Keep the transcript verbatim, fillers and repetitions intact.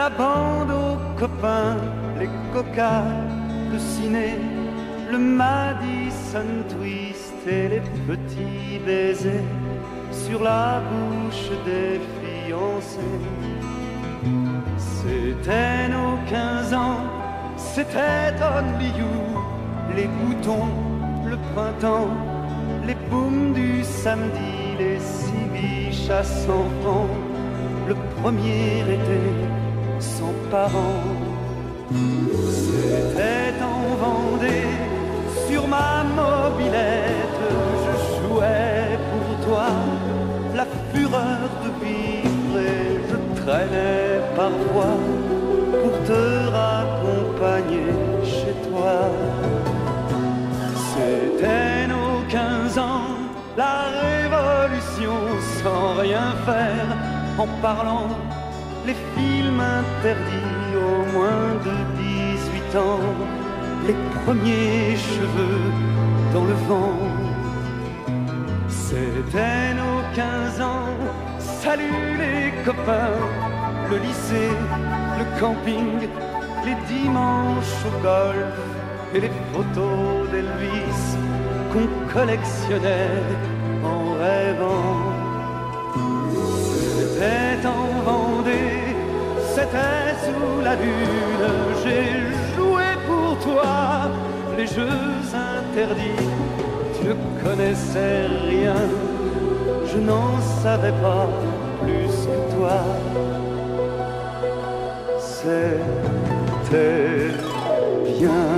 la bande aux copains, les cocas, le ciné, le Madison Twist et les petits baisers sur la bouche des fiancés. C'était nos quinze ans, c'était Only You, les boutons, le printemps, les booms du samedi, les six biches à cent francs, le premier été sans parents. C'était en Vendée, sur ma mobilette, je jouais pour toi la fureur de vivre et je traînais parfois pour te raccompagner chez toi. C'était nos quinze ans, la révolution sans rien faire, en parlant les films interdits au moins de dix-huit ans, les premiers cheveux dans le vent. C'était nos quinze ans, salut les copains, le lycée, le camping, les dimanches au golf et les photos d'Elvis qu'on collectionnait en rêvant. C'était en Vendée, c'était sous la lune, j'ai joué pour toi les jeux interdits. Tu ne connaissais rien, je n'en savais pas plus que toi. C'était bien.